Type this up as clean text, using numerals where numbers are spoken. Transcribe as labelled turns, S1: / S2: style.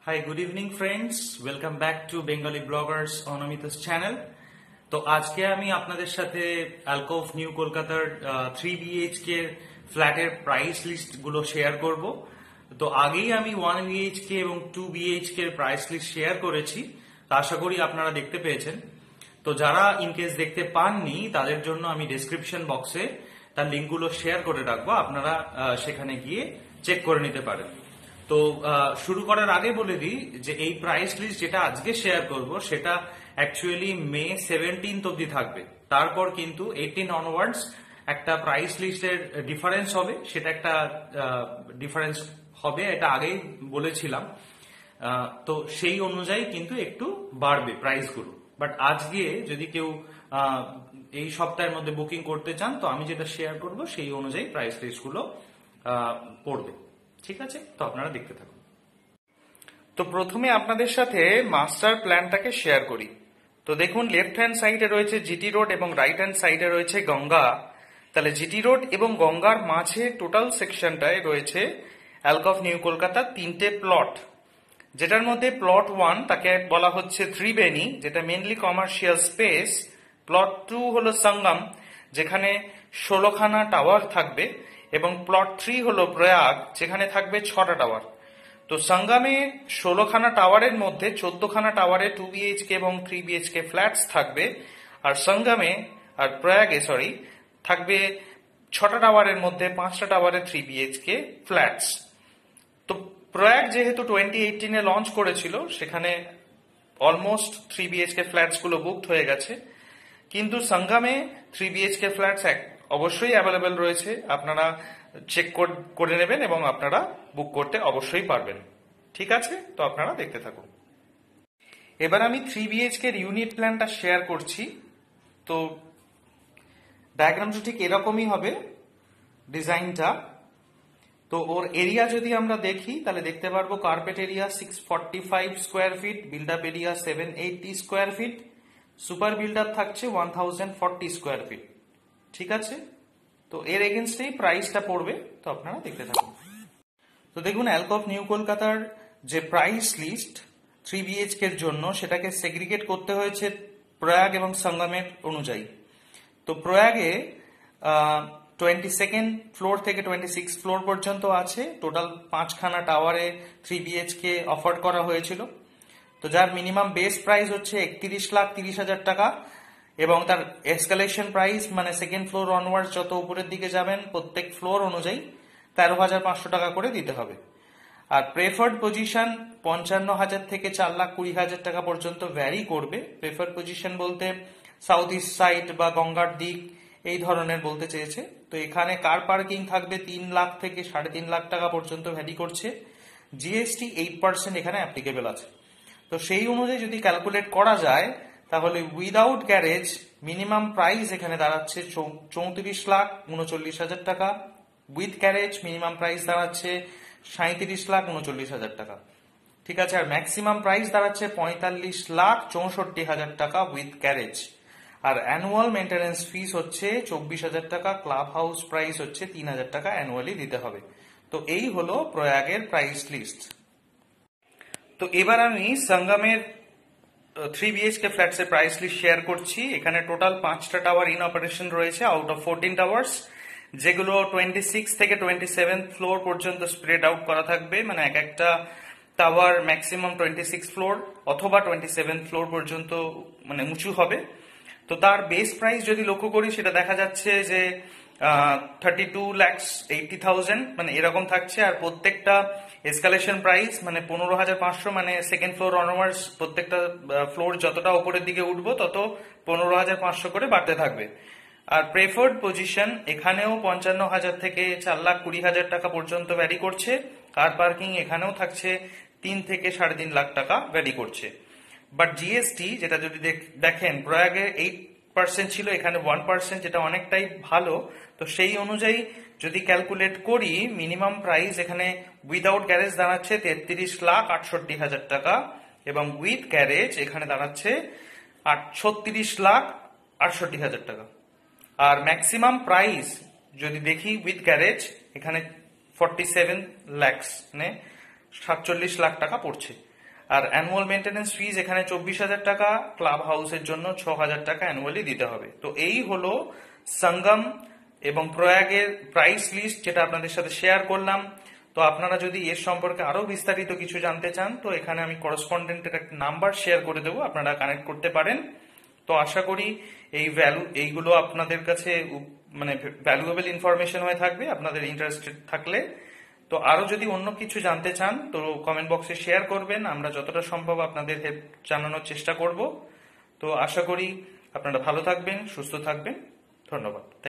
S1: Hi, good evening friends. Welcome back to Bengali bloggers Anamita's channel. তো আজকে আমি আপনাদের সাথে Alcove New Kolkataর 3 BHK ফ্ল্যাটের প্রাইস লিস্ট গুলো শেয়ার করব। তো আগেই আমি 1 BHK এবং 2 BHK এর প্রাইস লিস্ট শেয়ার করেছি। তো আশা করি আপনারা দেখতে পেয়েছেন। তো যারা ইনকেস দেখতে পাননি তাদের জন্য আমি ডেসক্রিপশন বক্সে তার লিঙ্কগুলো শেয়ার করে রাখবো, আপনারা সেখানে গিয়ে চেক করে নিতে পারেন। তো শুরু করার আগে বলে দিই যে এই প্রাইস লিস্ট যেটা আজকে শেয়ার করব সেটা অ্যাকচুয়ালি মে 17 অবধি থাকবে। তারপর কিন্তু 18 অনওয়ার্ডস একটা প্রাইস লিস্টের ডিফারেন্স হবে, সেটা একটা ডিফারেন্স হবে, এটা আগেই বলেছিলাম। তো সেই অনুযায়ী কিন্তু একটু বাড়বে প্রাইসগুলো। বাট আজকে যদি কেউ এই সপ্তাহের মধ্যে বুকিং করতে চান তো আমি যেটা শেয়ার করব সেই অনুযায়ী প্রাইস লিস্টগুলো পড়বে। ঠিক আছে, তো আপনারা দেখতে থাকুন। তো প্রথমে আপনাদের সাথে মাস্টার প্ল্যানটাকে শেয়ার করি। তো দেখুন, লেফট হ্যান্ড সাইডে রয়েছে জিটি রোড এবং রাইট হ্যান্ড সাইডে রয়েছে গঙ্গা। তাহলে জিটি রোড এবং গঙ্গার মাঝে টোটাল সেকশনটায় রয়েছে অ্যালকভ নিউ কলকাতা 3টে প্লট, যেটার মধ্যে প্লট 1 তাকে বলা হচ্ছে ত্রিবেণী, যেটা মেনলি কমার্শিয়াল স্পেস। প্লট 2 হলো সঙ্গম, যেখানে 16খানা টাওয়ার থাকবে, এবং প্লট 3 হলো প্রয়াগ, যেখানে থাকবে 6টা টাওয়ার। তো সঙ্গমে 16খানা টাওয়ারের মধ্যে 14খানা টাওয়ারে 2 BHK এবং 3 BHK ফ্ল্যাটস থাকবে, আর সঙ্গমে আর প্রয়াগে থাকবে 6টা টাওয়ারের মধ্যে 5টা টাওয়ারে 3 BHK ফ্ল্যাটস। তো প্রয়াগ যেহেতু 2018-এ লঞ্চ করেছিল, সেখানে অলমোস্ট 3 BHK ফ্ল্যাটস গুলো বুকড হয়ে গেছে, কিন্তু সঙ্গমে 3 BHK ফ্ল্যাটস অবশ্যই অ্যাভেলেবেল রয়েছে। আপনারা চেক করে নেবেন এবং আপনারা বুক করতে অবশ্যই পারবেন। ঠিক আছে, তো আপনারা দেখতে থাকুন। এবার আমি 3 BHK এর ইউনিট প্ল্যানটা শেয়ার করছি। তো ডায়াগ্রামটা ঠিক এরকমই হবে ডিজাইনটা। তো ওর এরিয়া যদি আমরা দেখি তাহলে দেখতে পারবো carpet area 645 square feet, build up area 780 square feet, super build up থাকছে 1040 স্কোয়ার ফিট। ঠিক আছে, তো এর এগেনস্টেই প্রাইসটা পড়বে, তো আপনারা দেখতে থাকুন। তো দেখুন, অ্যালকভ নিউ কলকাতার যে প্রাইস লিস্ট 3 BHK এর জন্য সেটাকে সেগ্রিগেট করতে হয়েছে প্রয়াগ এবং সঙ্গমের অনুযায়ী। তো প্রয়াগে 22nd ফ্লোর থেকে 26 ফ্লোর পর্যন্ত আছে, টোটাল 5খানা টাওয়ারে 3 BHK অফার করা হয়েছিল। তো যার মিনিমাম বেস প্রাইস হচ্ছে 31,30,000 টাকা, এবং তার এসকালেশন প্রাইস মানে সেকেন্ড ফ্লোর অনওয়ার্ডস যত উপরের দিকে যাবেন প্রত্যেক ফ্লোর অনুযায়ী 13,500 টাকা করে দিতে হবে। আর প্রেফার্ড পজিশন 55,000 থেকে 4,20,000 টাকা পর্যন্ত ভ্যারি করবে। প্রেফার্ড পজিশন বলতে সাউথ ইস্ট সাইড বা গঙ্গার দিক এই ধরনের বলতে চেয়েছে। তো এখানে কার পার্কিং থাকবে 3 লাখ থেকে 3.5 লাখ টাকা পর্যন্ত ভ্যারি করছে। জিএসটি 8% এখানে অ্যাপ্লিকেবল আছে। তো সেই অনুযায়ী যদি ক্যালকুলেট করা যায় তাহলে উইদাউট গ্যারেজ মিনিমাম প্রাইস এখানে দাঁড়াচ্ছে 34,39,000 টাকা, উইথ গ্যারেজ মিনিমাম প্রাইস দাঁড়াচ্ছে 37,39,000 টাকা। ঠিক আছে, আর ম্যাক্সিমাম প্রাইস দাঁড়াচ্ছে 45,64,000 টাকা উইথ গ্যারেজ। আর অ্যানুয়াল মেনটেন্যান্স ফিস হচ্ছে 24,000 টাকা, ক্লাব হাউস প্রাইস হচ্ছে 3,000 টাকা অ্যানুয়ালি দিতে হবে। তো এই হলো প্রয়াগের প্রাইস লিস্ট। তো এবার আমি সঙ্গমের 3 BHK ফ্ল্যাটস এর প্রাইস লিস্ট শেয়ার করছি। এখানে টোটাল 5টা টাওয়ার ইন অপারেশন রয়েছে আউট অফ 14 টাওয়ার্স, যেগুলো 26 থেকে 27 ফ্লোর পর্যন্ত স্প্রেড আউট করা থাকবে। মানে এক একটা টাওয়ার ম্যাক্সিমাম 26 ফ্লোর অথবা 27 ফ্লোর পর্যন্ত মানে উঁচু হবে। তো তার বেস প্রাইস যদি লক্ষ্য করি সেটা দেখা যাচ্ছে যে 32,80,000 মানে এরকম থাকছে। আর প্রত্যেকটা এসকালেশন প্রাইস মানে 15,500, মানে সেকেন্ড ফ্লোর অনওয়ার্ডস প্রত্যেকটা ফ্লোর যতটা উপরের দিকে উঠবো তত 15,500 করে বাড়তে থাকবে। আর প্রেফার্ড পজিশন এখানেও 55,000 থেকে 4,20,000 টাকা পর্যন্ত ভ্যারি করছে। কার পার্কিং এখানেও থাকছে 3 থেকে 3.5 লাখ টাকা ভ্যারি করছে। বাট জিএসটি যেটা যদি দেখেন প্রয়াগে 8% ছিল, এখানে 1%, যেটা অনেকটাই ভালো। তো সেই অনুযায়ী যদি ক্যালকুলেট করি মিনিমাম প্রাইস এখানে উইদাউট গ্যারেজ দাঁড়াচ্ছে 33,68,000 টাকা, এবং উইথ গ্যারেজ এখানে দাঁড়াচ্ছে 36,68,000 টাকা। আর ম্যাক্সিমাম প্রাইস যদি দেখি উইথ গ্যারেজ এখানে 47 lakhs মানে 47 লাখ টাকা পড়ছে। আর অ্যানুয়াল মেনটেন্যান্স ফিজ এখানে 24,000 টাকা, ক্লাব হাউসের জন্য 6,000 টাকা অ্যানুয়ালি দিতে হবে। তো এই হলো সঙ্গম এবং প্রয়াগের প্রাইস লিস্ট, যেটা আপনাদের সাথে শেয়ার করলাম। তো আপনারা যদি এর সম্পর্কে আরো বিস্তারিত কিছু জানতে চান, তো এখানে আমি করসপন্ডেন্টের একটা নাম্বার শেয়ার করে দেবো, আপনারা কানেক্ট করতে পারেন। তো আশা করি এইগুলো আপনাদের কাছে মানে ভ্যালুয়েবল ইনফরমেশন হয়ে থাকবে আপনাদের ইন্টারেস্টেড থাকলে। তো আরো যদি অন্য কিছু জানতে চান তো কমেন্ট বক্সে শেয়ার করবেন, আমরা যতটা সম্ভব আপনাদের হেল্প জানানোর চেষ্টা করব। তো আশা করি আপনারা ভালো থাকবেন, সুস্থ থাকবেন। ধন্যবাদ।